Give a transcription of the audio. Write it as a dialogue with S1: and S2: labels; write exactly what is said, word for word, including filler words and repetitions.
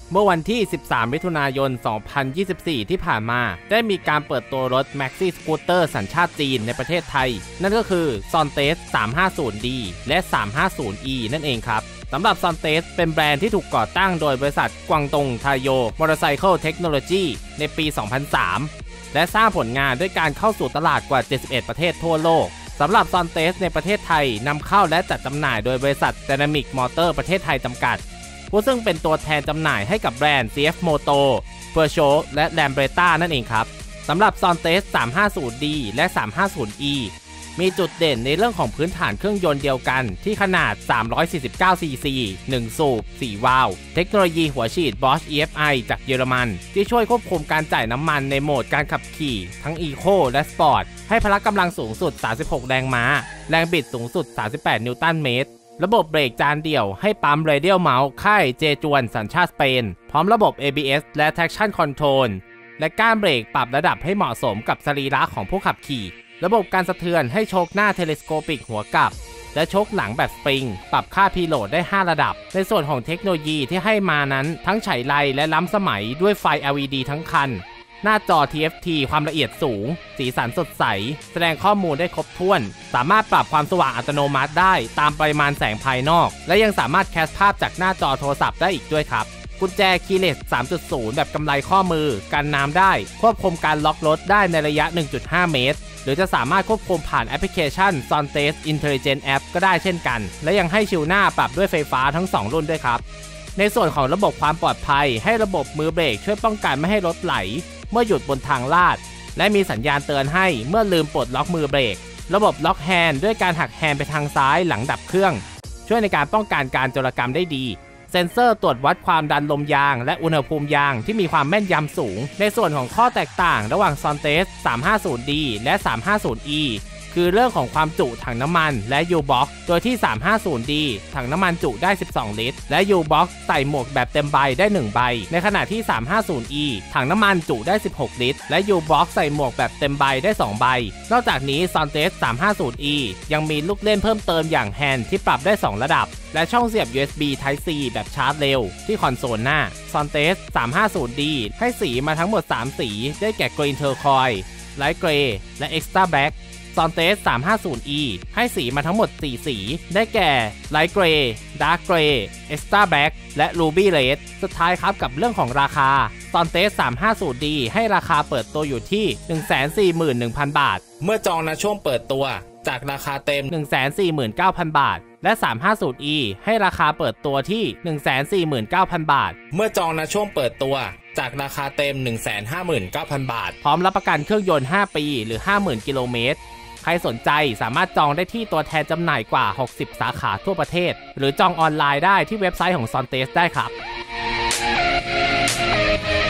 S1: เมื่อวันที่สิบสามมิถุนายนสองพันยี่สิบสี่ที่ผ่านมาได้มีการเปิดตัวรถ Maxi Scooter สัญชาติจีนในประเทศไทยนั่นก็คือ Sontes สามห้าศูนย์ ดี และ สามห้าศูนย์ อี นั่นเองครับสำหรับ Sontes เป็นแบรนด์ที่ถูกก่อตั้งโดยบริษัทกวางตงไทโยมอเตอร์ไซเคิลเทคโนโลยีในปี สองพันสาม และสร้างผลงานด้วยการเข้าสู่ตลาดกว่าเจ็ดสิบเอ็ดประเทศทั่วโลกสำหรับ Sontes ในประเทศไทยนำเข้าและจัดจำหน่ายโดยบริษัท Dynamic Motor ประเทศไทยจำกัดผู้ซึ่งเป็นตัวแทนจำหน่ายให้กับแบรนด์ ซี เอฟ Moto Peugeot และ Lambretta นั่นเองครับสำหรับ Sontes สามห้าศูนย์ ดี และ สามห้าศูนย์ อี มีจุดเด่นในเรื่องของพื้นฐานเครื่องยนต์เดียวกันที่ขนาดสามร้อยสี่สิบเก้าซีซี หนึ่งสูบสี่วาล์วเทคโนโลยีหัวฉีด Bosch อี เอฟ ไอ จากเยอรมันที่ช่วยควบคุมการจ่ายน้ำมันในโหมดการขับขี่ทั้ง Eco และ Sport ให้พละกำลังสูงสุดสามสิบหกแรงม้าแรงบิดสูงสุดสามสิบแปดนิวตันเมตรระบบเบรกจานเดี่ยวให้ปั๊ม Radial Mouse ค่ายเจจวนสัญชาติสเปนพร้อมระบบ เอ บี เอส และ Traction Control และก้านเบรกปรับระดับให้เหมาะสมกับสรีระของผู้ขับขี่ระบบการสะเทือนให้โชคหน้าเทเลสโคปิกหัวกลับและโชคหลังแบบสปริงปรับค่าพีโหลดได้ห้าระดับในส่วนของเทคโนโลยีที่ให้มานั้นทั้งฉายไลและล้ำสมัยด้วยไฟ แอล อี ดี ทั้งคันหน้าจอ ที เอฟ ที ความละเอียดสูงสีสันสดใสแสดงข้อมูลได้ครบถ้วนสามารถปรับความสว่างอัตโนมัติได้ตามปริมาณแสงภายนอกและยังสามารถแคสภาพจากหน้าจอโทรศัพท์ได้อีกด้วยครับกุญแจคีย์เลส สามจุดศูนย์ แบบกำไลข้อมือกันน้ำได้ควบคุมการล็อกรถได้ในระยะ หนึ่งจุดห้า เมตรหรือจะสามารถควบคุมผ่านแอปพลิเคชัน Sontes Intelligent App ก็ได้เช่นกันและยังให้ชิลหน้าปรับด้วยไฟฟ้าทั้งสองรุ่นด้วยครับในส่วนของระบบความปลอดภัยให้ระบบมือเบรกช่วยป้องกันไม่ให้รถไหลเมื่อหยุดบนทางลาดและมีสัญญาณเตือนให้เมื่อลืมปลดล็อกมือเบรกระบบล็อกแฮนด์ด้วยการหักแฮนด์ไปทางซ้ายหลังดับเครื่องช่วยในการป้องกันการโจรกรรมได้ดีเซ็นเซอร์ตรวจวัดความดันลมยางและอุณหภูมิยางที่มีความแม่นยำสูงในส่วนของข้อแตกต่างระหว่าง Sontes สามห้าศูนย์ ดี และ สามห้าศูนย์ อี คือเรื่องของความจุถังน้ำมันและ U-Box โดยที่ สามห้าศูนย์ ดี ถังน้ำมันจุได้สิบสองลิตรและ U-Box ใส่หมวกแบบเต็มใบได้หนึ่งใบในขณะที่ สามห้าศูนย์ อี ถังน้ำมันจุได้สิบหกลิตรและ U-Box ใส่หมวกแบบเต็มใบได้สองใบนอกจากนี้ Sontes สามห้าศูนย์ อี ยังมีลูกเล่นเพิ่มเติมอย่างแฮนด์ที่ปรับได้สองระดับและช่องเสียบ ยู เอส บี Type C แบบชาร์จเร็วที่คอนโซลหน้า Sontes สามห้าศูนย์ ดี ให้สีมาทั้งหมดสามสีได้แก่ Green Turquoise Light Gray และ Extra Black Sontes สามห้าศูนย์ อี ให้สีมาทั้งหมดสี่สีได้แก่ Light Gray Dark Gray Extra Black และ Ruby Red สุดท้ายครับกับเรื่องของราคา Sontes สามห้าศูนย์ ดี ให้ราคาเปิดตัวอยู่ที่ หนึ่งแสนสี่หมื่นหนึ่งพัน บาทเมื่อจองณช่วงเปิดตัวจากราคาเต็ม หนึ่งแสนสี่หมื่นเก้าพัน บาทและ สามห้าศูนย์ อี ให้ราคาเปิดตัวที่ หนึ่งแสนสี่หมื่นเก้าพัน บาทเมื่อจองณช่วงเปิดตัวจากราคาเต็ม หนึ่งแสนห้าหมื่นเก้าพัน บาทพร้อมรับประกันเครื่องยนต์ห้าปีหรือ ห้าหมื่น กิโลเมตรใครสนใจสามารถจองได้ที่ตัวแทนจำหน่ายกว่าหกสิบสาขาทั่วประเทศหรือจองออนไลน์ได้ที่เว็บไซต์ของ Sontes ได้ครับ